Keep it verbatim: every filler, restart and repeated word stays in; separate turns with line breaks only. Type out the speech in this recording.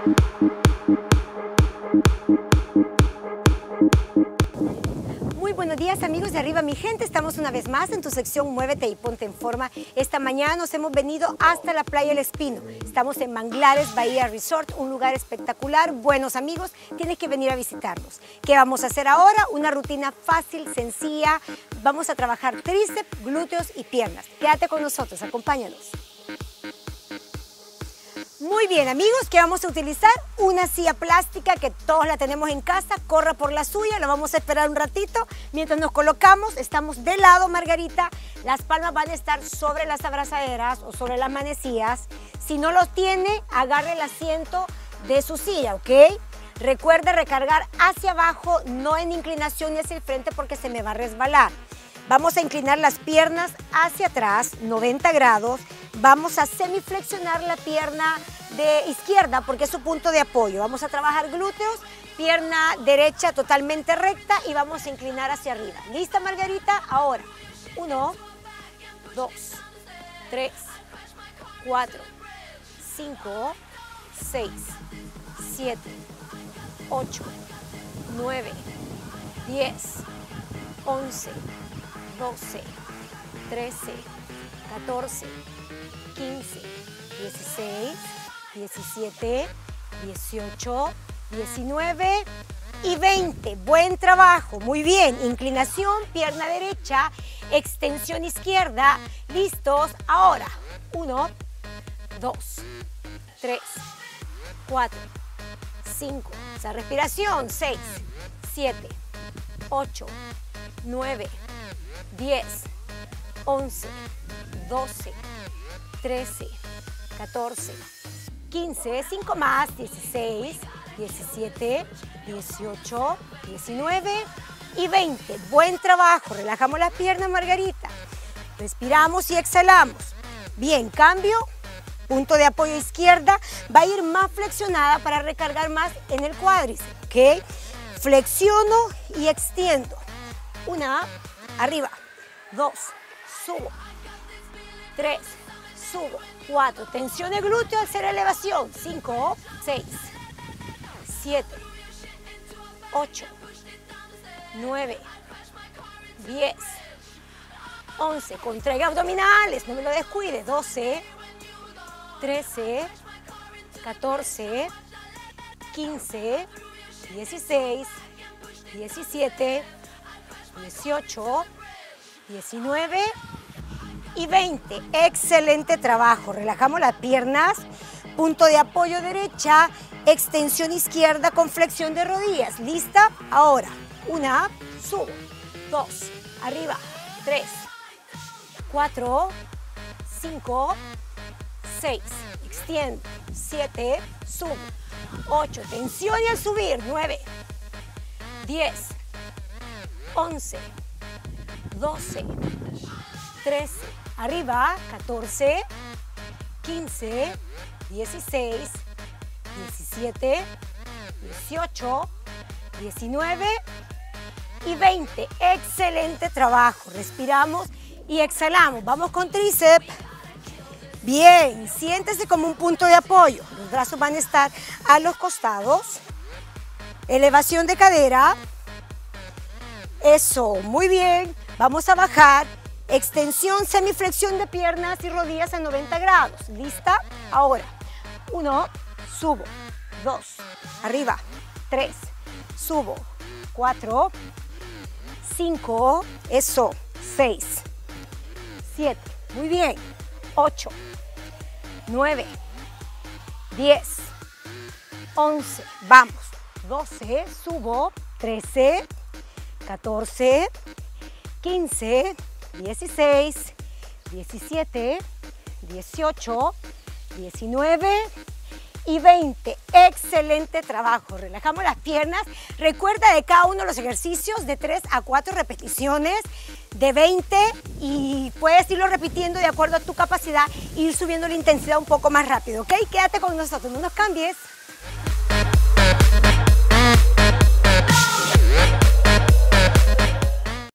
Muy buenos días, amigos de Arriba Mi Gente. Estamos una vez más en tu sección Muévete y Ponte en Forma. Esta mañana nos hemos venido hasta la playa El Espino. Estamos en Manglares Bahía Resort, un lugar espectacular. Buenos amigos, tienes que venir a visitarnos. ¿Qué vamos a hacer ahora? Una rutina fácil, sencilla. Vamos a trabajar tríceps, glúteos y piernas. Quédate con nosotros, acompáñanos. Muy bien, amigos, ¿qué vamos a utilizar? Una silla plástica que todos la tenemos en casa. Corra por la suya, la vamos a esperar un ratito. Mientras nos colocamos, estamos de lado, Margarita. Las palmas van a estar sobre las abrazaderas o sobre las manecillas. Si no los tiene, agarre el asiento de su silla, ¿ok? Recuerde recargar hacia abajo, no en inclinación y hacia el frente porque se me va a resbalar. Vamos a inclinar las piernas hacia atrás, noventa grados. Vamos a semiflexionar la pierna de izquierda porque es su punto de apoyo. Vamos a trabajar glúteos, pierna derecha totalmente recta y vamos a inclinar hacia arriba. ¿Lista, Margarita? Ahora, uno, dos, tres, cuatro, cinco, seis, siete, ocho, nueve, diez, once, doce, trece, catorce, quince, dieciséis, diecisiete, dieciocho, diecinueve y veinte. Buen trabajo, muy bien. Inclinación, pierna derecha, extensión izquierda. ¿Listos? Ahora, uno, dos, tres, cuatro, cinco. Esa respiración, seis, siete, ocho, nueve, diez, once, doce, trece, catorce, quince, cinco más, dieciséis, diecisiete, dieciocho, diecinueve y veinte. Buen trabajo. Relajamos las piernas, Margarita. Respiramos y exhalamos. Bien, cambio. Punto de apoyo izquierda. Va a ir más flexionada para recargar más en el cuádriceps. ¿Ok? Flexiono y extiendo. Una, arriba. Dos, subo. Tres, subo. Cuatro, tensión de glúteo, hacer elevación. Cinco, seis, siete, ocho, nueve, diez, once. Contraiga abdominales, no me lo descuide. doce, trece, catorce, quince, dieciséis, diecisiete, dieciocho, diecinueve y veinte. Excelente trabajo. Relajamos las piernas. Punto de apoyo derecha, extensión izquierda con flexión de rodillas. ¿Lista? Ahora, una, subo, dos, arriba, tres, cuatro, cinco, seis, extiendo, siete, subo, ocho, tensión y al subir, nueve, diez, once, doce, trece, arriba, catorce, quince, dieciséis, diecisiete, dieciocho, diecinueve y veinte. Excelente trabajo. Respiramos y exhalamos. Vamos con tríceps. Bien, siéntese como un punto de apoyo. Los brazos van a estar a los costados. Elevación de cadera. Eso, muy bien. Vamos a bajar. Extensión, semiflexión de piernas y rodillas a noventa grados. ¿Lista? Ahora, uno, subo, dos, arriba, tres, subo, cuatro, cinco, eso, seis, siete, muy bien, ocho, nueve, diez, once, vamos, doce, subo, trece, catorce, quince, dieciséis, diecisiete, dieciocho, diecinueve y veinte. Excelente trabajo. Relajamos las piernas. Recuerda de cada uno de los ejercicios de tres a cuatro repeticiones de veinte y puedes irlo repitiendo de acuerdo a tu capacidad e ir subiendo la intensidad un poco más rápido, ¿ok? Quédate con nosotros, no nos cambies.